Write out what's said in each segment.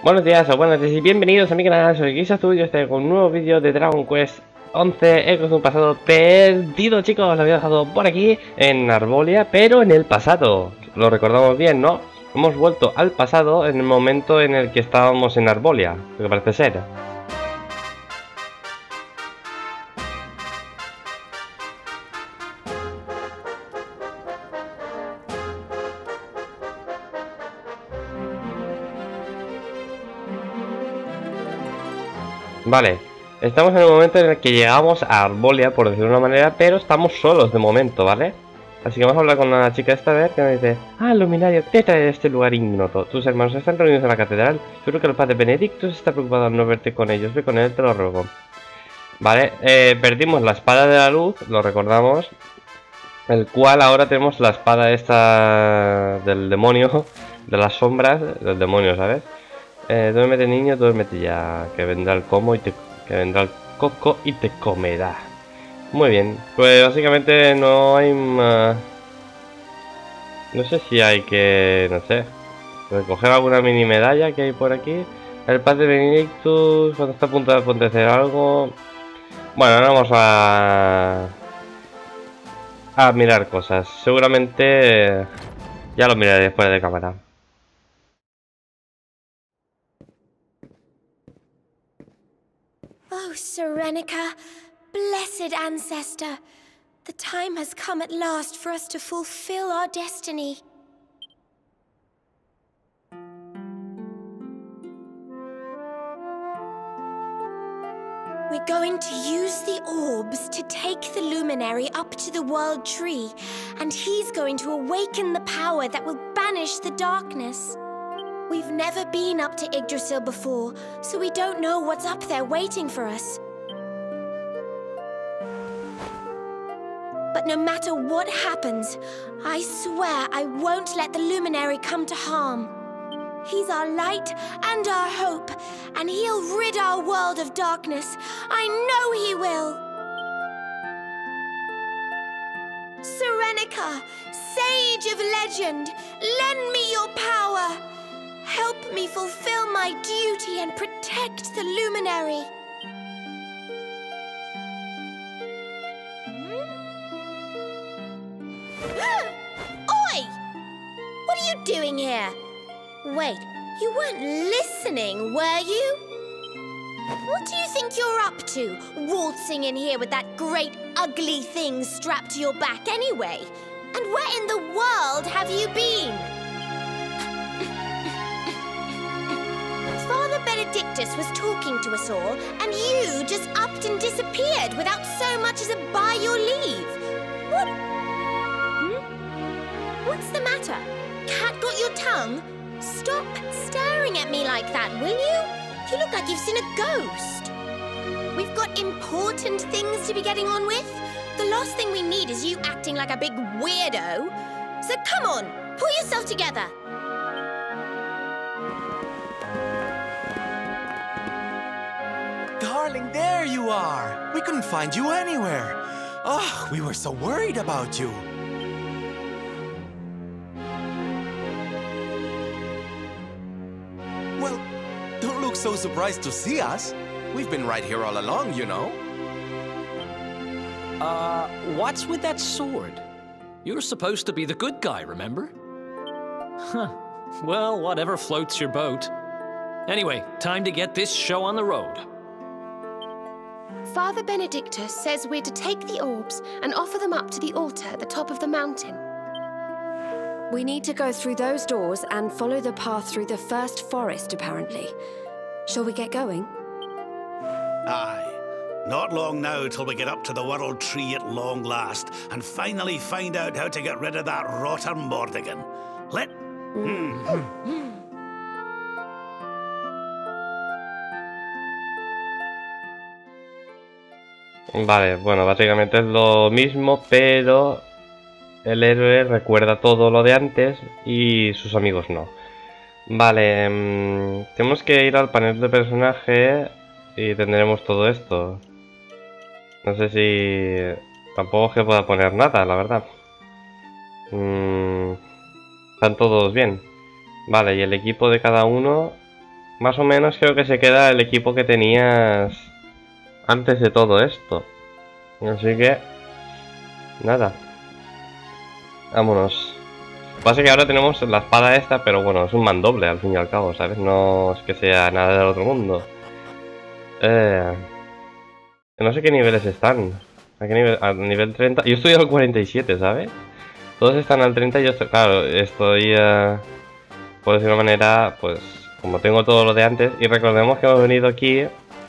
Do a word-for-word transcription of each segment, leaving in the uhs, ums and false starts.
Buenos días o buenas noches y bienvenidos a mi canal, soy Guisazul y yo estoy con un nuevo vídeo de Dragon Quest once Ecos de un pasado perdido, chicos. Lo había dejado por aquí en Arbolia, pero en el pasado. Lo recordamos bien, ¿no? Hemos vuelto al pasado en el momento en el que estábamos en Arbolia, lo que parece ser. Vale, estamos en el momento en el que llegamos a Arbolia, por decirlo de una manera, pero estamos solos de momento, ¿vale? Así que vamos a hablar con la chica esta vez que me dice: Ah, luminario, te trae de este lugar ignoto. Tus hermanos están reunidos en la catedral. Seguro que el padre Benedictus está preocupado al no verte con ellos. Ve con él, te lo ruego. Vale, eh, perdimos la espada de la luz, lo recordamos. El cual ahora tenemos la espada esta del demonio, de las sombras del demonio, ¿sabes? Eh, duérmete niño, duérmete ya, que vendrá el como y te, que vendrá el coco y te comerá. Muy bien, pues básicamente no hay más. No sé si hay que, no sé, recoger alguna mini medalla que hay por aquí. El padre Benedictus, cuando está a punto de acontecer algo. Bueno, ahora vamos a a mirar cosas. Seguramente ya lo miraré después de cámara. Oh, Serenica, blessed ancestor, the time has come at last for us to fulfill our destiny. We're going to use the orbs to take the luminary up to the World Tree, and he's going to awaken the power that will banish the darkness. We've never been up to Yggdrasil before, so we don't know what's up there waiting for us. But no matter what happens, I swear I won't let the luminary come to harm. He's our light and our hope, and he'll rid our world of darkness. I know he will. Serenica, sage of legend, lend me your power. Help me fulfill my duty and protect the luminary. Oi! What are you doing here? Wait, you weren't listening, were you? What do you think you're up to, waltzing in here with that great ugly thing strapped to your back anyway? And where in the world have you been? Father Benedictus was talking to us all, and you just upped and disappeared without so much as a by your leave. What? Hmm? What's the matter? Cat got your tongue? Stop staring at me like that, will you? You look like you've seen a ghost. We've got important things to be getting on with. The last thing we need is you acting like a big weirdo. So come on, pull yourself together. Darling, there you are! We couldn't find you anywhere. Oh, we were so worried about you. Well, don't look so surprised to see us. We've been right here all along, you know. Uh, what's with that sword? You're supposed to be the good guy, remember? Huh. Well, whatever floats your boat. Anyway, time to get this show on the road. Father Benedictus says we're to take the orbs and offer them up to the altar at the top of the mountain. We need to go through those doors and follow the path through the first forest, apparently. Shall we get going? Aye. Not long now till we get up to the World Tree at long last and finally find out how to get rid of that rotter Mordegon. Let... Hmm. Vale, bueno, básicamente es lo mismo, pero el héroe recuerda todo lo de antes y sus amigos no. Vale, mmm, tenemos que ir al panel de personaje y tendremos todo esto. No sé si... Tampoco es que pueda poner nada, la verdad. Mm, están todos bien. Vale, y el equipo de cada uno más o menos creo que se queda el equipo que tenías antes de todo esto. Así que... nada. Vámonos. Pasa que ahora tenemos la espada esta, pero bueno, es un mandoble al fin y al cabo, ¿sabes? No es que sea nada del otro mundo. Eh... No sé qué niveles están. ¿A qué nivel? Al nivel treinta. Yo estoy al cuarenta y siete, ¿sabes? Todos están al treinta y yo estoy... Claro, estoy... Uh, por decir de una manera, pues... como tengo todo lo de antes. Y recordemos que hemos venido aquí...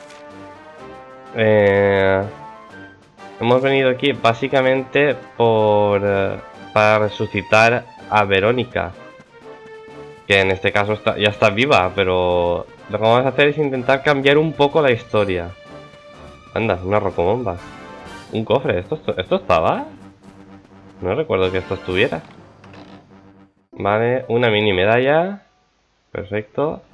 Eh... Hemos venido aquí básicamente por... Uh, para resucitar a Verónica. Que en este caso está, ya está viva, pero... Lo que vamos a hacer es intentar cambiar un poco la historia. Anda, una rocobomba. Un cofre, ¿esto, esto estaba? No recuerdo que esto estuviera. Vale, una mini medalla. Perfecto.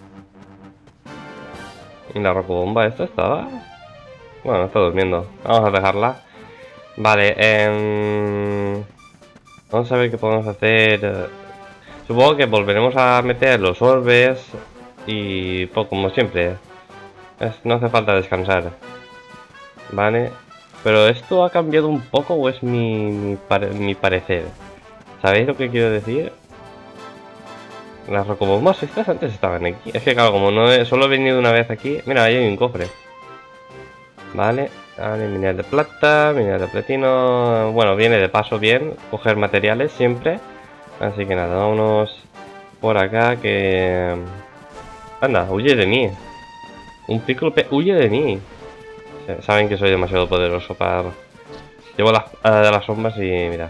¿Y la rocobomba esto estaba? Bueno, está durmiendo. Vamos a dejarla. Vale, eh... vamos a ver qué podemos hacer. Supongo que volveremos a meter los orbes. Y pues, como siempre, es, no hace falta descansar. Vale. Pero esto ha cambiado un poco o es mi, mi, pare, mi parecer. ¿Sabéis lo que quiero decir? Las rocobombas estas antes estaban aquí. Es que claro, como no he, solo he venido una vez aquí. Mira, ahí hay un cofre. Vale. Vale, mineral de plata, mineral de platino. Bueno, viene de paso bien coger materiales siempre. Así que nada, vámonos por acá que... Anda, huye de mí. Un cíclope huye de mí. Saben que soy demasiado poderoso para... Llevo las uh, de las sombras y mira.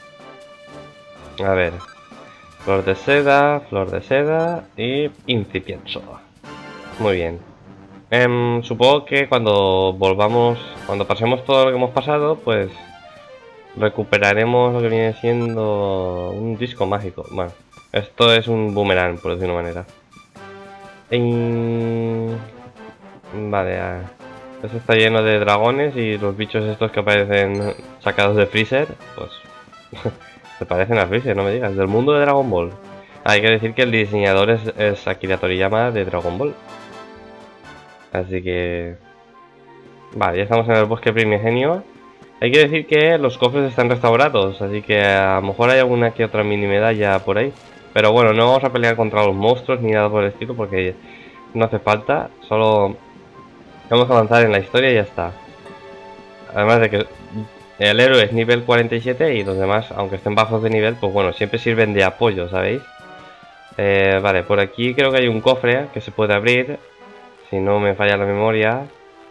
A ver. Flor de seda, flor de seda y incipienso. Muy bien. Um, supongo que cuando volvamos, cuando pasemos todo lo que hemos pasado, pues recuperaremos lo que viene siendo un disco mágico. Bueno, esto es un boomerang, por decir una manera. Y... Vale, a... Esto está lleno de dragones y los bichos estos que aparecen sacados de Freezer, pues se parecen a Freezer, no me digas, del mundo de Dragon Ball. Hay que decir que el diseñador es, es Akira Toriyama de Dragon Ball. Así que... Vale, ya estamos en el bosque primigenio. Hay que decir que los cofres están restaurados, así que a lo mejor hay alguna que otra mini medalla por ahí. Pero bueno, no vamos a pelear contra los monstruos ni nada por el estilo porque no hace falta, solo... Vamos a avanzar en la historia y ya está. Además de que el héroe es nivel cuarenta y siete y los demás, aunque estén bajos de nivel, pues bueno, siempre sirven de apoyo, ¿sabéis? Eh, vale, por aquí creo que hay un cofre que se puede abrir, si no me falla la memoria.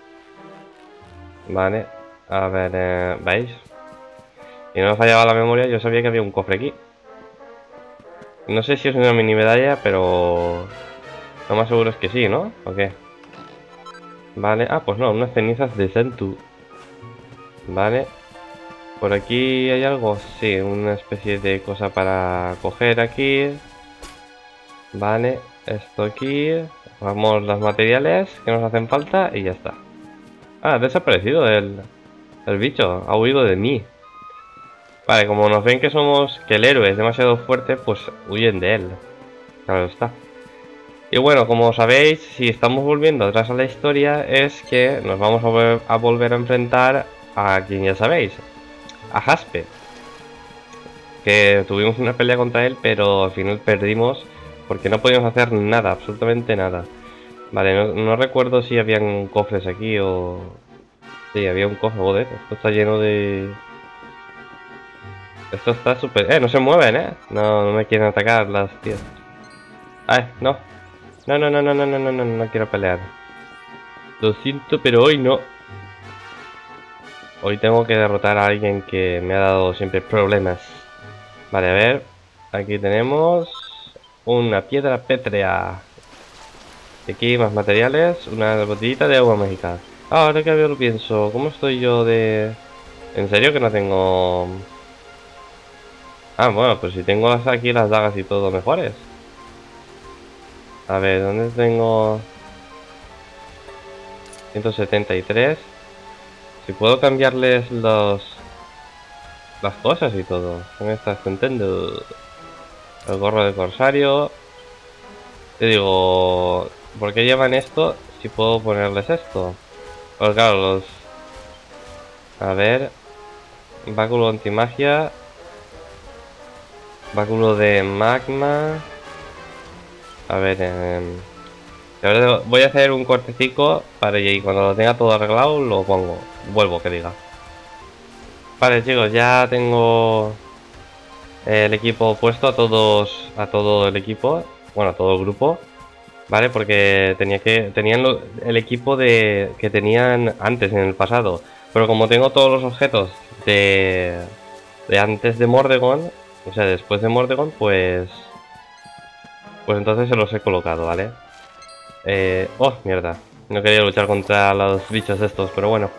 Vale, a ver, eh, ¿veis? Si no me fallaba la memoria, yo sabía que había un cofre aquí. No sé si es una mini medalla, pero... Lo más seguro es que sí, ¿no? ¿O qué? Vale, ah, pues no, unas cenizas de Sentu. Vale. Por aquí hay algo, sí, una especie de cosa para coger aquí. Vale, esto aquí. Vamos los materiales que nos hacen falta y ya está. Ah, ha desaparecido el, el bicho, ha huido de mí. Vale, como nos ven que somos, que el héroe es demasiado fuerte, pues huyen de él. Claro está. Y bueno, como sabéis, si estamos volviendo atrás a la historia, es que nos vamos a, volver a volver a enfrentar a quien ya sabéis, a Jaspe. Que tuvimos una pelea contra él, pero al final perdimos porque no podíamos hacer nada, absolutamente nada. Vale, no, no recuerdo si habían cofres aquí o... Sí, había un cofre, joder, esto está lleno de... Esto está súper... Eh, no se mueven, eh. No, no me quieren atacar las tías. Ay, no. No, no, no, no, no, no, no, no, no quiero pelear. Lo siento, pero hoy no. Hoy tengo que derrotar a alguien que me ha dado siempre problemas. Vale, a ver. Aquí tenemos una piedra pétrea. Y aquí más materiales. Una botellita de agua mágica. Ah, ahora que lo pienso, ¿cómo estoy yo de...? ¿En serio que no tengo...? Ah, bueno, pues si tengo aquí las dagas y todo mejores. A ver, ¿dónde tengo? ciento setenta y tres. Si puedo cambiarles los... las cosas y todo. ¿Qué me estás contando? El gorro de corsario. Te digo... ¿Por qué llevan esto si puedo ponerles esto? Pues claro, los... A ver... Báculo antimagia... Báculo de magma... A ver... Eh... Voy a hacer un cortecico para y cuando lo tenga todo arreglado lo pongo. Vuelvo, que diga. Vale, chicos, ya tengo el equipo puesto a todos, a todo el equipo, bueno, a todo el grupo, vale, porque tenía que tenían lo, el equipo de que tenían antes en el pasado, pero como tengo todos los objetos de de antes de Mordegon, o sea, después de Mordegon, pues pues entonces se los he colocado, vale. Eh, oh, mierda. No quería luchar contra los bichos estos, pero bueno.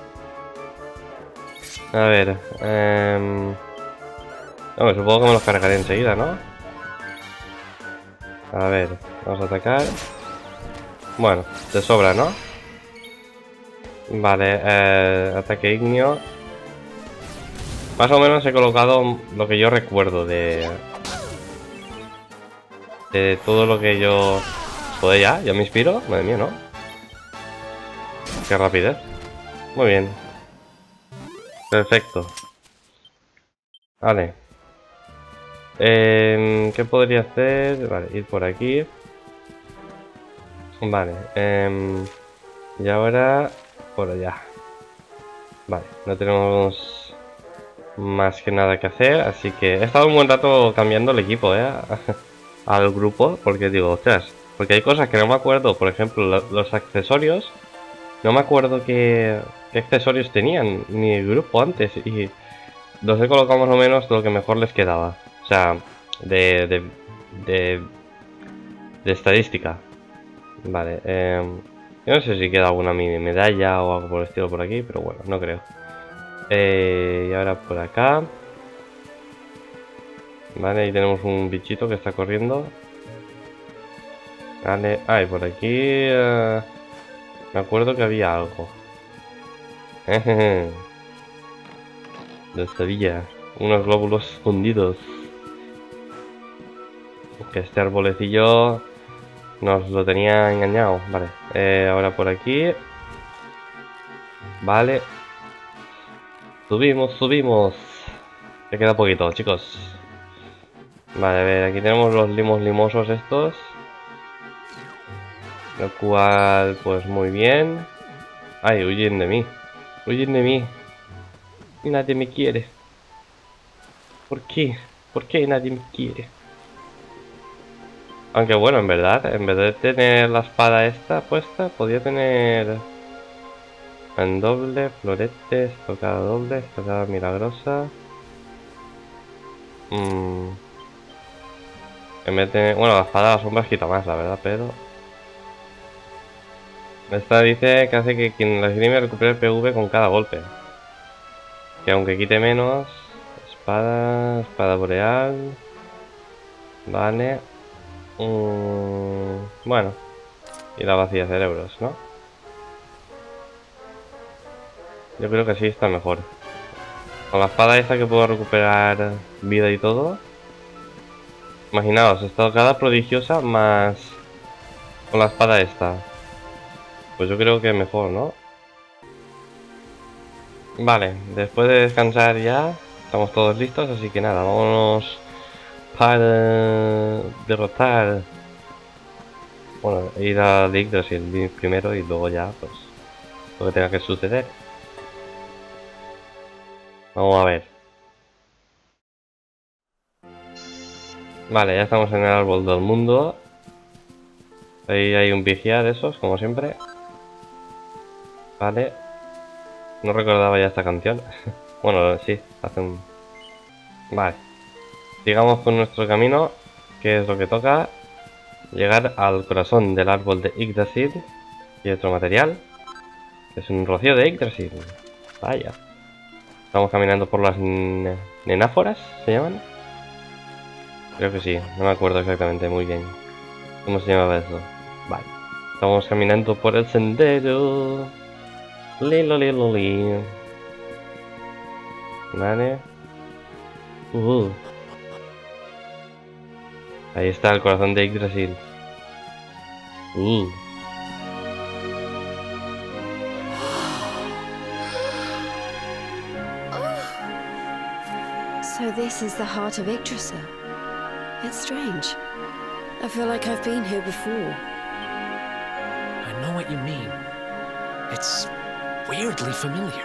A ver. Eh... No, supongo que me los cargaré enseguida, ¿no? A ver, vamos a atacar. Bueno, de sobra, ¿no? Vale, eh, ataque ignio. Más o menos he colocado lo que yo recuerdo de... De todo lo que yo... Joder, ya, ya me inspiro, madre mía, ¿no? Qué rapidez. Muy bien. Perfecto. Vale. Eh, ¿Qué podría hacer? Vale, ir por aquí. Vale. Eh, y ahora por allá. Vale, no tenemos más que nada que hacer, así que he estado un buen rato cambiando el equipo, ¿eh? Al grupo, porque digo, ostras. Porque hay cosas que no me acuerdo, por ejemplo, lo, los accesorios. No me acuerdo qué, qué accesorios tenían ni el grupo antes. Y los he colocado más o menos lo que mejor les quedaba. O sea, de, de, de, de estadística. Vale, eh, yo no sé si queda alguna mini medalla o algo por el estilo por aquí, pero bueno, no creo. Eh, y ahora por acá. Vale, ahí tenemos un bichito que está corriendo. Vale, ah, y por aquí uh, me acuerdo que había algo. Lo sabía. Unos glóbulos escondidos. Que este arbolecillo nos lo tenía engañado. Vale, eh, ahora por aquí. Vale. Subimos, subimos. Me queda poquito, chicos. Vale, a ver, aquí tenemos los limos limosos estos. Lo cual, pues muy bien. Ay, huyen de mí. Huyen de mí. Nadie me quiere. ¿Por qué? ¿Por qué nadie me quiere? Aunque bueno, en verdad, en vez de tener la espada esta puesta, podía tener... En doble, florete, estocada doble, estocada milagrosa. Mm. En vez de... Bueno, la espada de la sombra quita más, la verdad, pero... Esta dice que hace que quien la esgrime recupere el P V con cada golpe. Que aunque quite menos... Espada... Espada boreal... Vale... Mm, bueno... Y la vacía cerebros, ¿no? Yo creo que sí está mejor. Con la espada esta que puedo recuperar vida y todo. Imaginaos, estocada prodigiosa más... Con la espada esta. Pues yo creo que mejor, ¿no? Vale, después de descansar ya, estamos todos listos, así que nada, vámonos para derrotar... Bueno, ir a Yggdrasil primero y luego ya, pues, lo que tenga que suceder. Vamos a ver. Vale, ya estamos en el árbol del mundo. Ahí hay un vigía de esos, como siempre. Vale. No recordaba ya esta canción. Bueno, sí, hace un... Vale. Sigamos con nuestro camino, que es lo que toca. Llegar al corazón del árbol de Yggdrasil. Y otro material. Es un rocío de Yggdrasil. Vaya. Estamos caminando por las nenáforas, ¿se llaman? Creo que sí, no me acuerdo exactamente muy bien cómo se llamaba eso. Vale. Estamos caminando por el sendero. Lilo, lilo, li. Vale. Uh. Ahí está el corazón de Yggdrasil. Uh. this is the heart of Yggdrasil. It's strange. I feel like I've been here before. I know what you mean. It's weirdly familiar.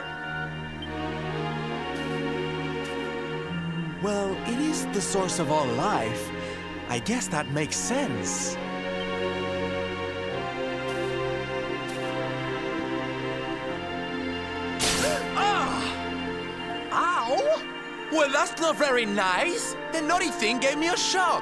Well, it is the source of all life. I guess that makes sense. Ow! Well, that's not very nice. The naughty thing gave me a shock.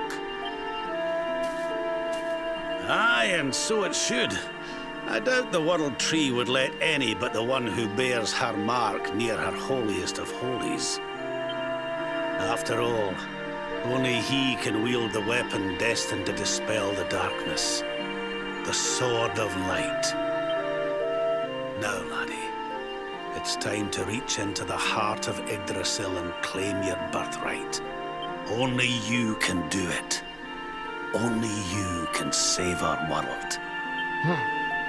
Aye, and so it should. I doubt the World Tree would let any but the one who bears her mark near her holiest of holies. After all, only he can wield the weapon destined to dispel the darkness. The Sword of Light. Now, laddie, it's time to reach into the heart of Yggdrasil and claim your birthright. Only you can do it. Only you can save our world. Hmm.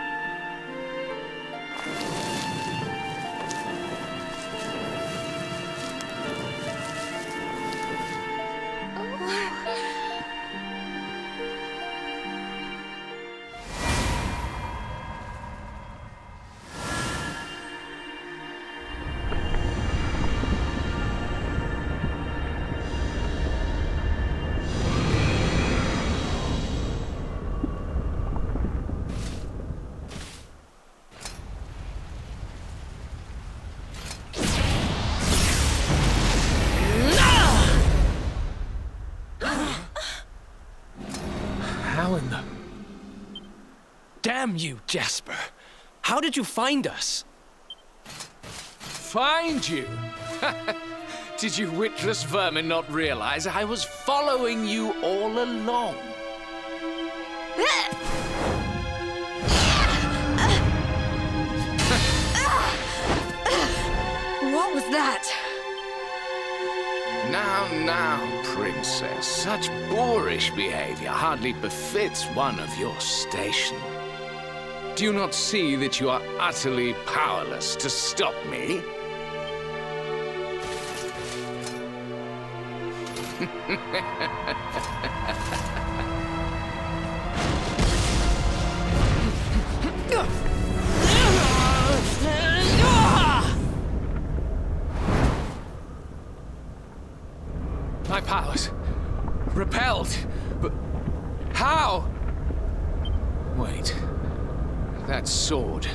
Damn you, Jasper. How did you find us? Find you? Did you witless vermin not realize I was following you all along? What was that? Now, now, princess. Such boorish behavior hardly befits one of your station. Do you not see that you are utterly powerless to stop me? My powers repelled, but how? Wait. That sword.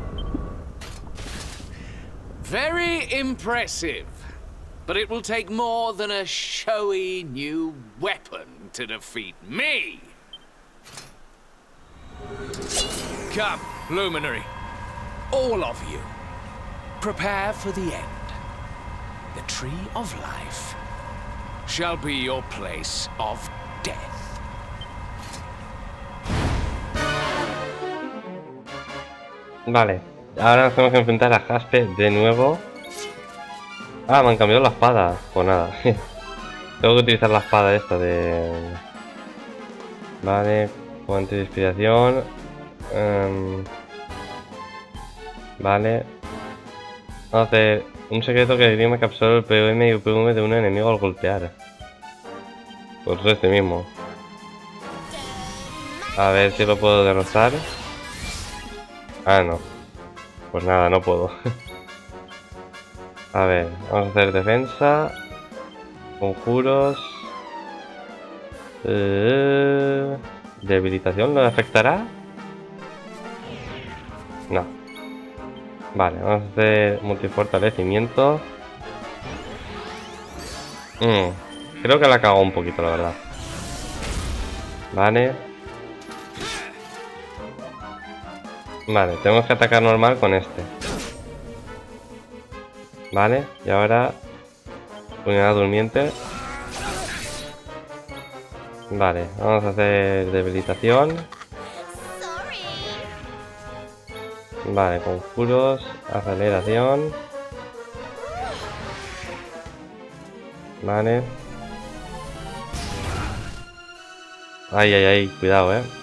Very impressive. But it will take more than a showy new weapon to defeat me. Come, Luminary. All of you. Prepare for the end. The Tree of Life shall be your place of death. Vale, ahora nos tenemos que enfrentar a Jaspe de nuevo. Ah, me han cambiado la espada. Pues nada. Tengo que utilizar la espada esta de... Vale, fuente de inspiración. Um... Vale. Vamos a hacer un secreto que diría que absorbe el P M y U P M de un enemigo al golpear. Pues este mismo. A ver si lo puedo derrotar. Ah, no. Pues nada, no puedo. A ver, vamos a hacer defensa. Conjuros. Eh, debilitación, ¿lo afectará? No. Vale, vamos a hacer multifortalecimiento. Mm, creo que la cago un poquito, la verdad. Vale. Vale, tenemos que atacar normal con este. Vale, y ahora puñalada durmiente. Vale, vamos a hacer debilitación. Vale, conjuros, aceleración. Vale. Ay, ay, ay, cuidado, eh.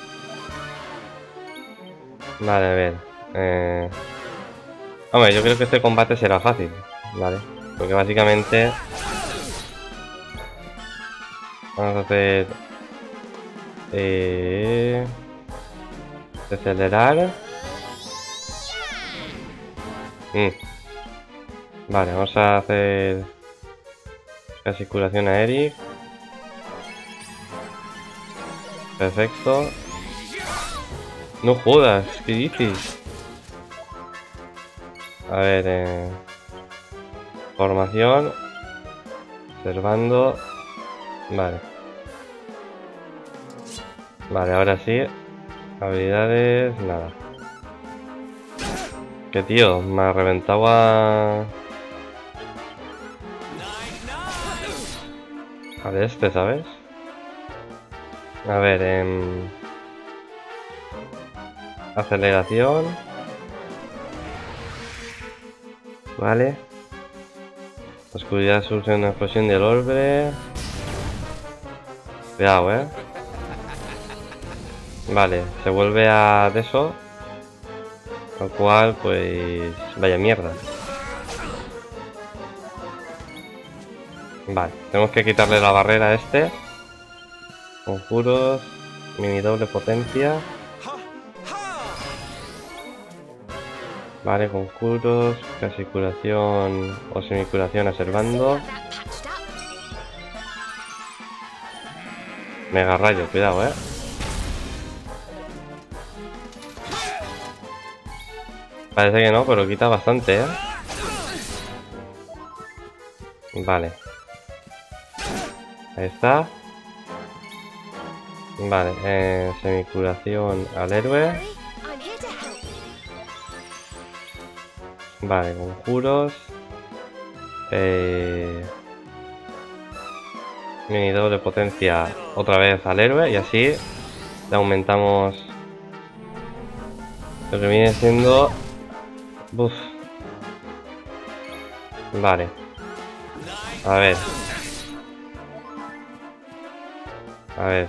Vale, a ver. Eh... Hombre, yo creo que este combate será fácil. Vale. Porque básicamente... Vamos a hacer... Eh... Acelerar. Mm. Vale, vamos a hacer... Casi curación a Eric. Perfecto. No jodas, ¿qué dices? A ver, eh... formación. Observando. Vale. Vale, ahora sí. Habilidades, nada. Que tío, me ha reventado a... A de este, ¿sabes? A ver, en... aceleración. Vale. Oscuridad surge una explosión del orbe. Cuidado, eh. Vale, se vuelve a de eso. Lo cual, pues... vaya mierda. Vale, tenemos que quitarle la barrera a este. Conjuros. Mini doble potencia. Vale, conjuros. Casi curación o semicuración observando. Mega rayo, cuidado, eh. Parece que no, pero quita bastante, eh. Vale. Ahí está. Vale, eh, semicuración al héroe. Vale, conjuros. Eh... Mini doble potencia otra vez al héroe y así le aumentamos lo que viene siendo... Uf. Vale. A ver. A ver.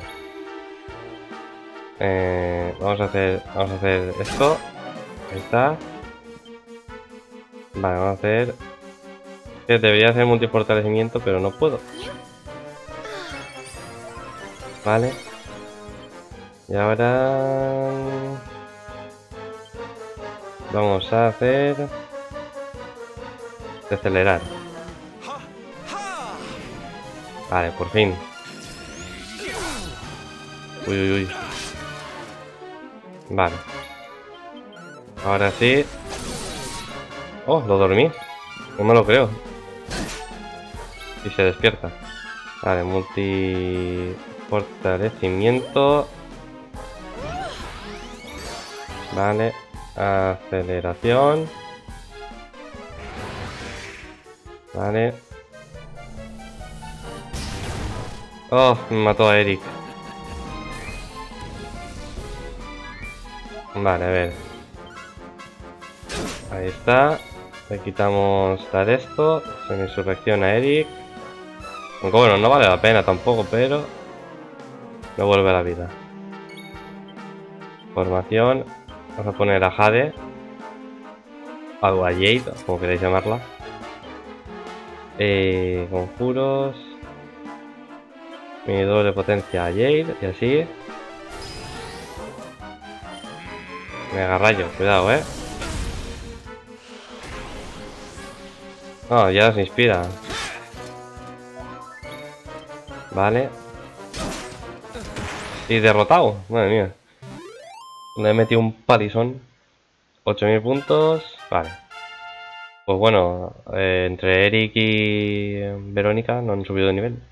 Eh, vamos a hacer, vamos a hacer esto. Ahí está. Vale, vamos a hacer... Que debería hacer multifortalecimiento, pero no puedo. Vale. Y ahora... Vamos a hacer... Acelerar. Vale, por fin. Uy, uy, uy. Vale. Ahora sí. Oh, lo dormí. No me lo creo. Y se despierta. Vale, multi... Fortalecimiento. Vale. Aceleración. Vale. Oh, me mató a Eric. Vale, a ver. Ahí está. Le quitamos dar esto. Semi-insurrección a Eric. Aunque bueno, no vale la pena tampoco, pero... Me vuelve a la vida. Formación. Vamos a poner a Jade. O a Jade, como queréis llamarla. Eh, conjuros. Mi doble potencia a Jade. Y así. Mega rayo, cuidado, eh. No, ya se inspira. Vale. Y derrotado, madre mía. Le he metido un palizón. ocho mil puntos. Vale. Pues bueno, eh, entre Eric y Verónica no han subido de nivel.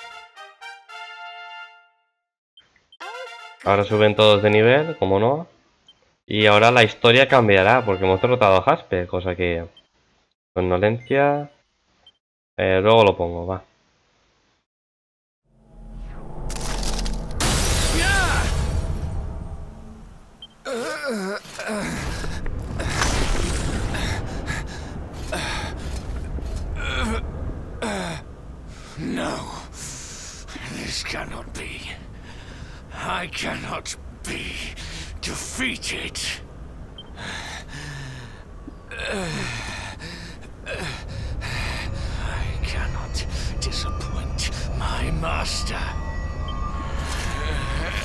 Ahora suben todos de nivel, como no. Y ahora la historia cambiará, porque hemos derrotado a Jasper, cosa que... Somnolencia... Eh, luego lo pongo, va. No, this cannot be. I cannot be defeated. I cannot disappoint my master.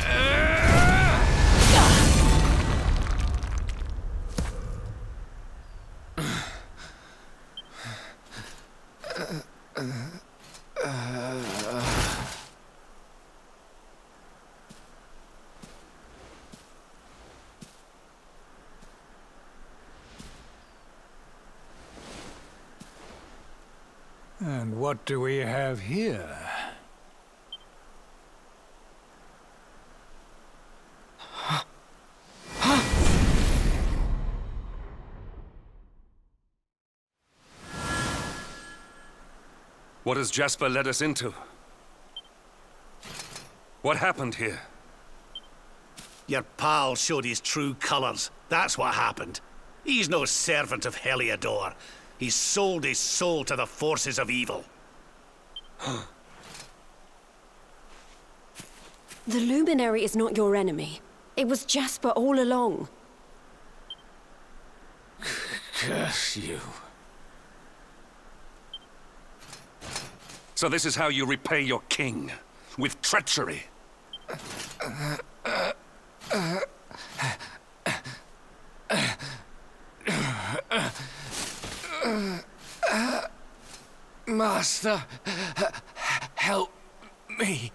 And what do we have here? What has Jasper led us into? What happened here? Your pal showed his true colors. That's what happened. He's no servant of Heliodor. He's sold his soul to the forces of evil. The Luminary is not your enemy. It was Jasper all along. Curse you. So this is how you repay your king? With treachery? Master, help me.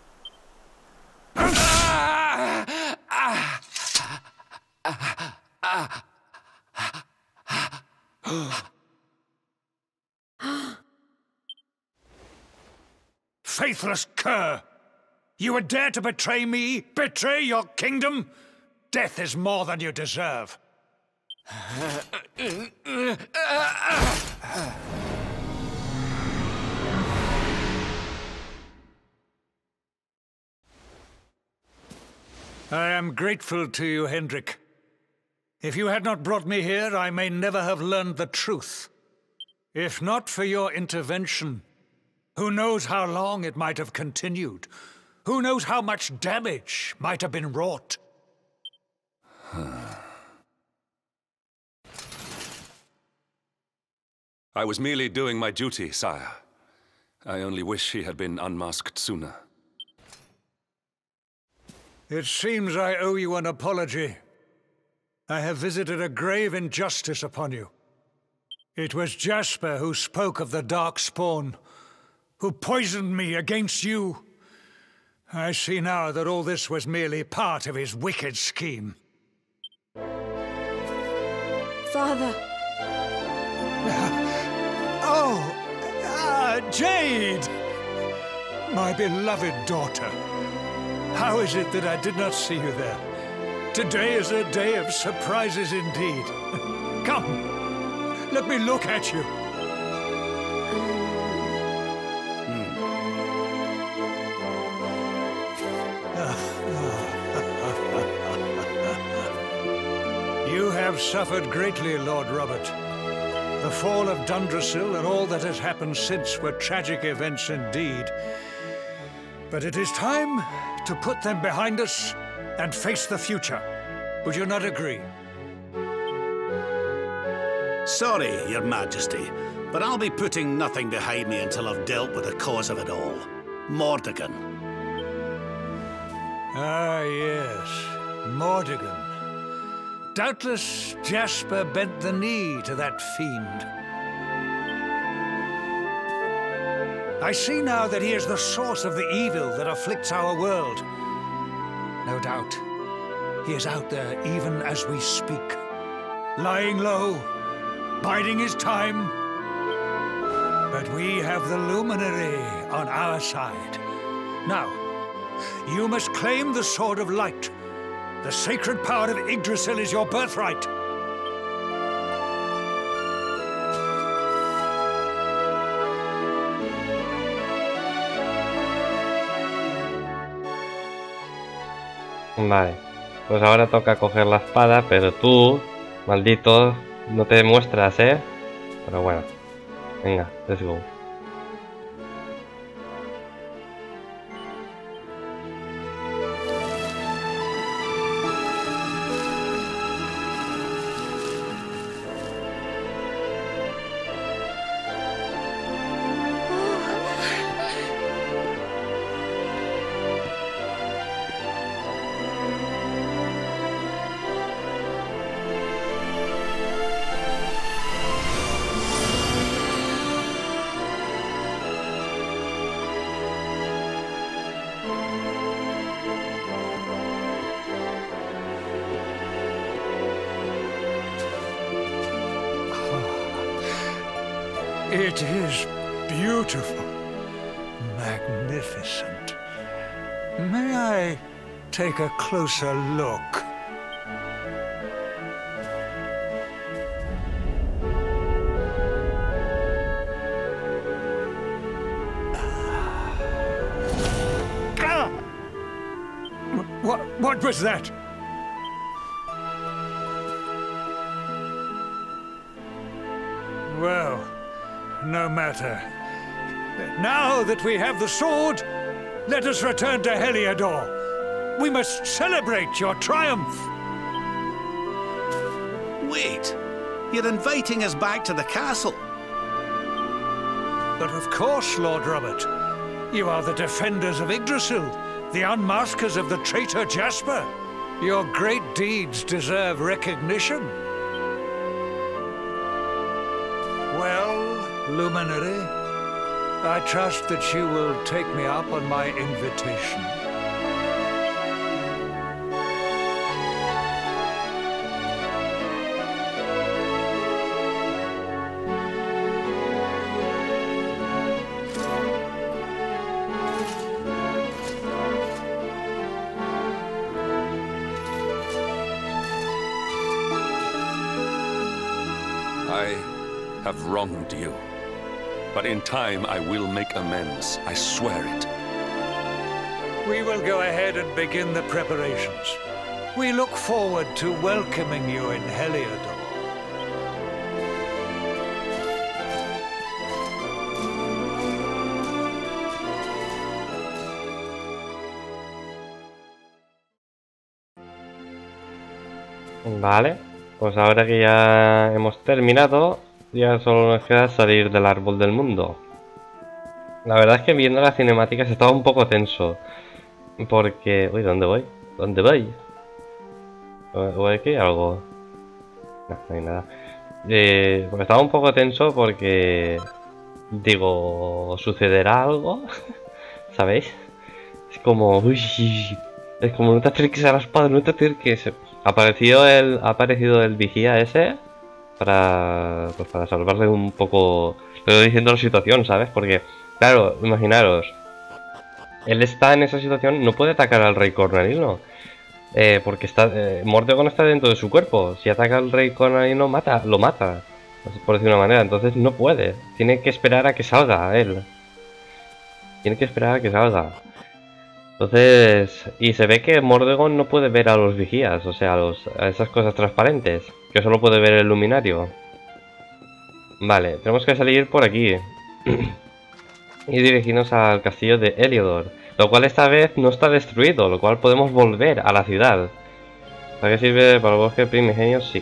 Faithless cur! You would dare to betray me? Betray your kingdom? Death is more than you deserve. I am grateful to you, Hendrik. If you had not brought me here, I may never have learned the truth. If not for your intervention, who knows how long it might have continued? Who knows how much damage might have been wrought? I was merely doing my duty, sire. I only wish he had been unmasked sooner. It seems I owe you an apology. I have visited a grave injustice upon you. It was Jasper who spoke of the Dark Spawn, who poisoned me against you. I see now that all this was merely part of his wicked scheme. Father. Oh, ah, Jade! My beloved daughter. How is it that I did not see you there? Today is a day of surprises indeed. Come, let me look at you. You have suffered greatly, Lord Robert. The fall of Dundrasil and all that has happened since were tragic events indeed. But it is time to put them behind us and face the future. Would you not agree? Sorry, Your Majesty, but I'll be putting nothing behind me until I've dealt with the cause of it all. Mordegon. Ah, yes. Mordegon. Doubtless Jasper bent the knee to that fiend. I see now that he is the source of the evil that afflicts our world. No doubt, he is out there even as we speak. Lying low, biding his time. But we have the Luminary on our side. Now, you must claim the Sword of Light. The sacred power of Yggdrasil is your birthright. Vale, pues ahora toca coger la espada, pero tú, maldito, no te demuestras, ¿eh? Pero bueno, venga, let's go. It is beautiful. Magnificent. May I take a closer look? What, what was that? Well, no matter. Now that we have the sword, let us return to Heliodor. We must celebrate your triumph. Wait, you're inviting us back to the castle. But of course, Lord Robert. You are the defenders of Yggdrasil, the unmaskers of the traitor Jasper. Your great deeds deserve recognition. Well, Luminary, I trust that you will take me up on my invitation. I have wronged you. But in time, I will make amends. I swear it. We will go ahead and begin the preparations. We look forward to welcoming you in Heliodor. Vale, pues ahora que ya hemos terminado, ya solo nos queda salir del árbol del mundo. La verdad es que viendo las cinemáticas estaba un poco tenso. Porque... Uy, ¿dónde voy? ¿Dónde voy? ¿Voy aquí? ¿Algo? No, no hay nada. Eh, pues estaba un poco tenso porque... Digo... ¿Sucederá algo? ¿Sabéis? Es como... Uy, es como no te acerques a la espada, no te acerques. Ha aparecido el, ha aparecido el vigía ese para, pues para salvarle un poco, estoy diciendo la situación, ¿sabes? Porque, claro, imaginaros, él está en esa situación, no puede atacar al rey Cornalino, eh, porque está, eh, Mordegon está dentro de su cuerpo. Si ataca al rey Cornalino, mata, lo mata, por decir una manera. Entonces no puede, tiene que esperar a que salga él, tiene que esperar a que salga. Entonces, y se ve que Mordegon no puede ver a los vigías, o sea, a, los, a esas cosas transparentes, que solo puede ver el luminario. Vale, tenemos que salir por aquí y dirigirnos al castillo de Heliodor, lo cual esta vez no está destruido, lo cual podemos volver a la ciudad. ¿Para qué sirve? Para el bosque primigenio, sí.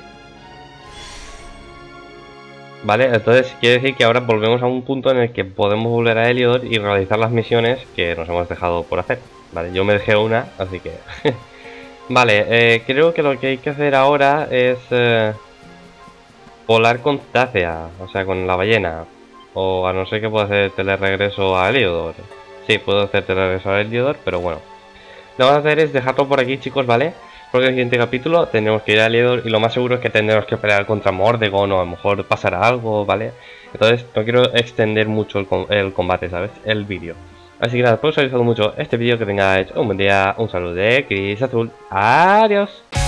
Vale, entonces quiere decir que ahora volvemos a un punto en el que podemos volver a Heliodor y realizar las misiones que nos hemos dejado por hacer. Vale, yo me dejé una, así que... Vale, eh, creo que lo que hay que hacer ahora es... Eh, volar con Tácea, o sea, con la ballena. O a no ser que pueda hacer teleregreso a Heliodor. Sí, puedo hacer teleregreso a Heliodor, pero bueno. Lo que vamos a hacer es dejarlo por aquí, chicos, ¿vale? Porque en el siguiente capítulo tendremos que ir a Heliodor y lo más seguro es que tendremos que pelear contra Mordegon o a lo mejor pasará algo, ¿vale? Entonces no quiero extender mucho el, el combate, ¿sabes? El vídeo. Así que nada, espero que os haya gustado mucho este vídeo, que tengáis un buen día, un saludo de Chris Azul, adiós.